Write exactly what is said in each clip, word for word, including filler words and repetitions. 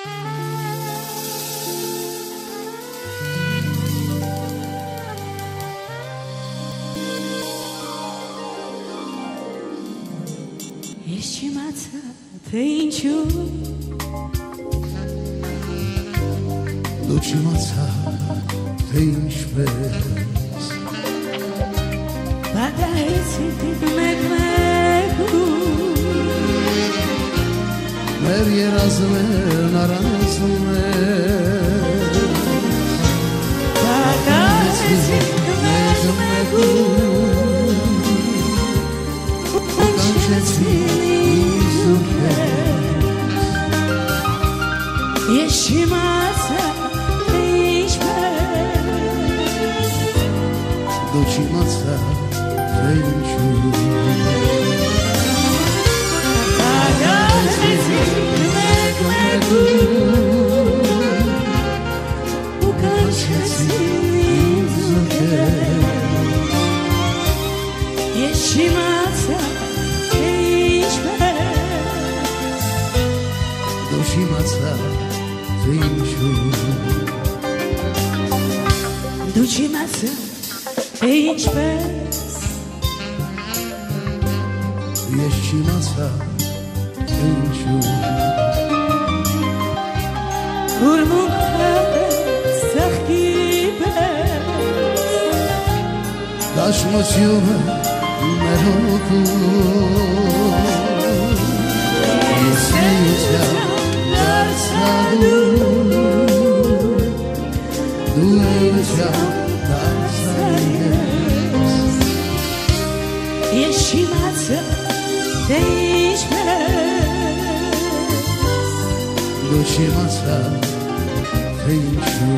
Ești mața tăinciu, duci mața tăinșpes, bada esi mekmeku, mer je razme na razme, bada esi mekmeku, Ești mața tăinșpes, duci mața tăinciu, bada esi mekmeku, ukančesi izukes. Ești mața tăinșpes, duci mața tăinciu, duci mața tăinșpes, ești mața tăinciu, următoare să-hchipes, dași moțiune mereu tu, este dar să duc, ducea dar să ies. Ești mața tăinșpes, duci mața tăinciu,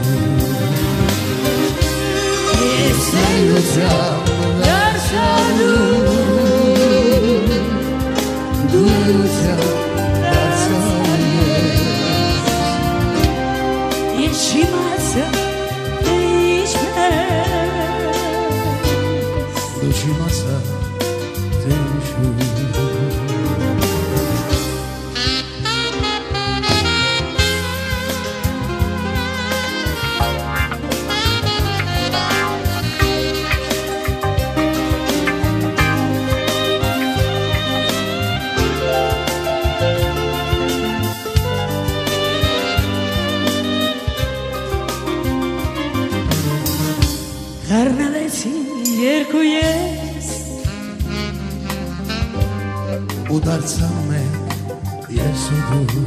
este ducea dar să duc, ducea dar să ies. Ești mața tăinșpes, duci mața tăinciu, Carnaveții iercuiesc, udarca me jesu du,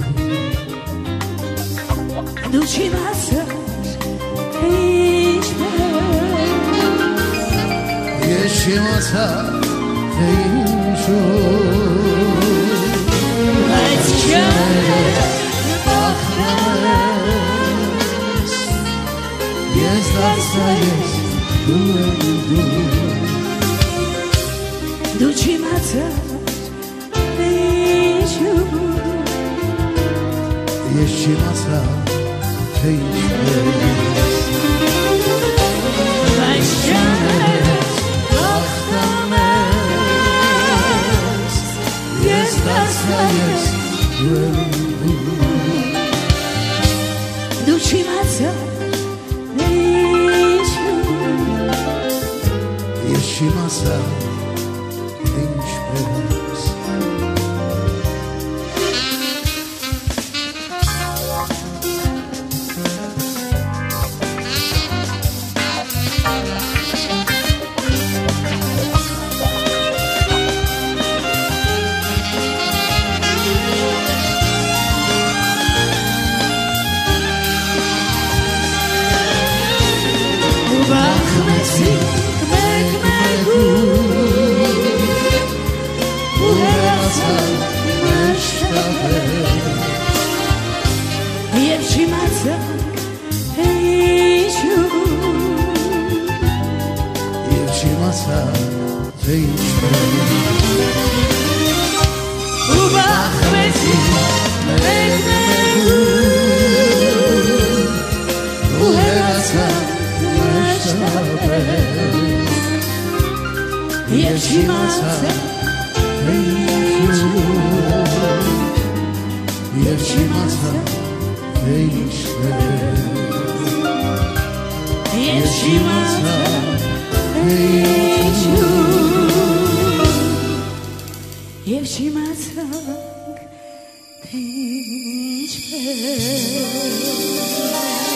duci mața tăinșpes, ești mața tăinciu, ați ceare bahrames, jes dar să ies du en du, duci mața tăinșu, ești mața tăinciu, ați ceare bahrames, jes dar să ies du en du, duci mața tăinșu, ești mața tăinciu. Bahmesi mekmeku, Uherasa meştabe, ești mața tăinșu, ești mața tăinciu, bahmesi mekmeku, Uherasa meştabe, ești mața tăinșu, ești mața değişme Yeşimasa değişme Yeşimasa değişme